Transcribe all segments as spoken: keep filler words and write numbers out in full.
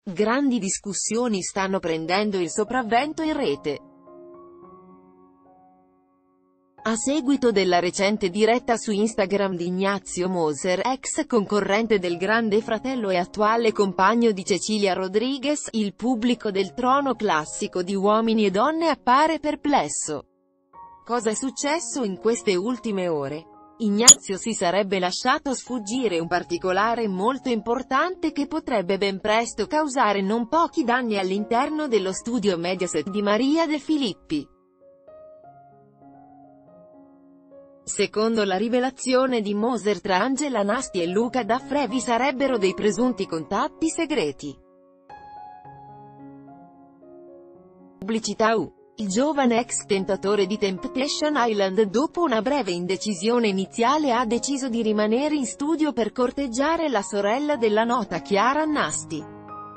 Grandi discussioni stanno prendendo il sopravvento in rete. A seguito della recente diretta su Instagram di Ignazio Moser, ex concorrente del Grande Fratello e attuale compagno di Cecilia Rodriguez, il pubblico del trono classico di Uomini e Donne appare perplesso. Cosa è successo in queste ultime ore? Ignazio si sarebbe lasciato sfuggire un particolare molto importante che potrebbe ben presto causare non pochi danni all'interno dello studio Mediaset di Maria De Filippi. Secondo la rivelazione di Moser, tra Angela Nasti e Luca Daffrè vi sarebbero dei presunti contatti segreti. Pubblicità U. Il giovane ex tentatore di Temptation Island, dopo una breve indecisione iniziale, ha deciso di rimanere in studio per corteggiare la sorella della nota Chiara Nasti.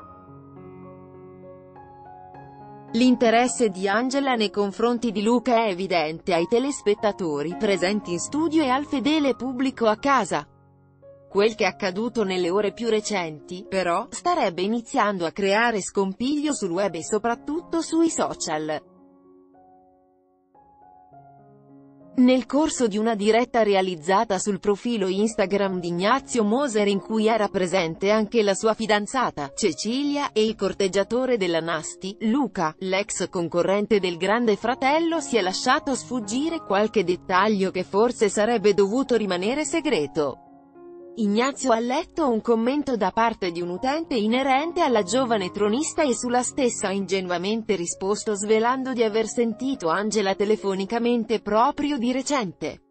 L'interesse di Angela nei confronti di Luca è evidente ai telespettatori presenti in studio e al fedele pubblico a casa. Quel che è accaduto nelle ore più recenti, però, starebbe iniziando a creare scompiglio sul web e soprattutto sui social. Nel corso di una diretta realizzata sul profilo Instagram di Ignazio Moser, in cui era presente anche la sua fidanzata, Cecilia, e il corteggiatore della Nasti, Luca, l'ex concorrente del Grande Fratello, si è lasciato sfuggire qualche dettaglio che forse sarebbe dovuto rimanere segreto. Ignazio ha letto un commento da parte di un utente inerente alla giovane tronista e sulla stessa ha ingenuamente risposto svelando di aver sentito Angela telefonicamente proprio di recente.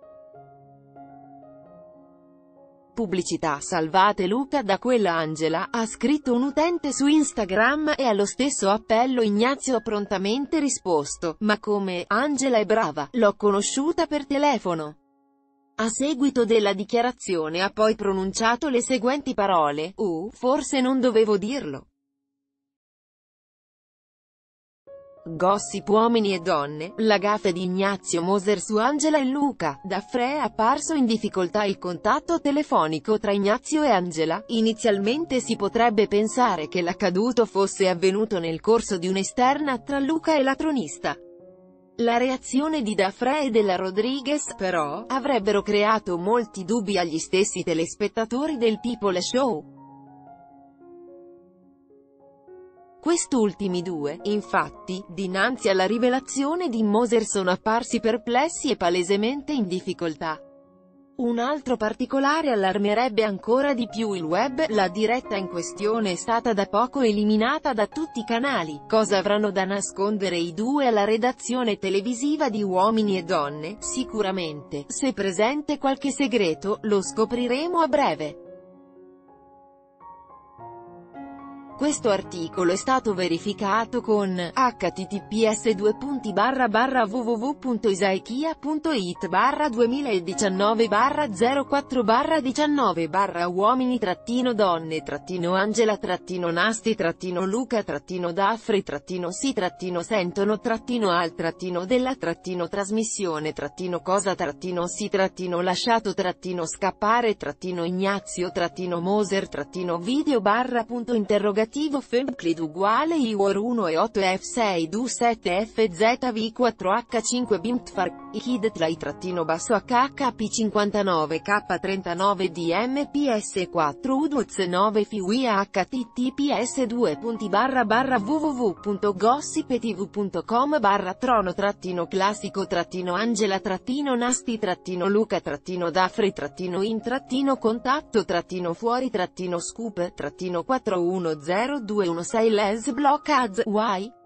Pubblicità. Salvate Luca da quella Angela, ha scritto un utente su Instagram, e allo stesso appello Ignazio ha prontamente risposto: ma come, Angela è brava, l'ho conosciuta per telefono. A seguito della dichiarazione ha poi pronunciato le seguenti parole: uh, forse non dovevo dirlo. Gossip Uomini e Donne, la gaffe di Ignazio Moser su Angela e Luca Daffrè. È apparso in difficoltà il contatto telefonico tra Ignazio e Angela. Inizialmente si potrebbe pensare che l'accaduto fosse avvenuto nel corso di un'esterna tra Luca e la tronista. La reazione di Daffrè e della Rodriguez, però, avrebbero creato molti dubbi agli stessi telespettatori del People Show. Quest'ultimi due, infatti, dinanzi alla rivelazione di Moser sono apparsi perplessi e palesemente in difficoltà. Un altro particolare allarmerebbe ancora di più il web: la diretta in questione è stata da poco eliminata da tutti i canali. Cosa avranno da nascondere i due alla redazione televisiva di Uomini e Donne? Sicuramente, se presente qualche segreto, lo scopriremo a breve. Questo articolo è stato verificato con h t t p s due punti barra barra w w w punto isaichia punto it barra duemiladiciannove barra zero quattro barra diciannove barra uomini trattino donne trattino Angela trattino Nasti trattino Luca trattino Daffrè trattino si trattino sentono trattino al trattino della trattino trasmissione trattino cosa trattino si trattino lasciato trattino scappare trattino Ignazio trattino Moser trattino video barra punto interrogativo Femclid uguale I W O R uno e otto F sei D U sette F Z V quattro H cinque Bimtfar Hidtlai trattino basso H H P cinquantanove K trentanove D M P S quattro U D U Z nove F I U I H T T P S due punti barra barra w w w punto gossipetv punto com barra trono trattino classico trattino Angela trattino Nasti trattino Luca trattino Daffrè trattino in trattino contatto trattino fuori trattino scoop trattino quattro uno zero due uno sei Les Block Ads. Why?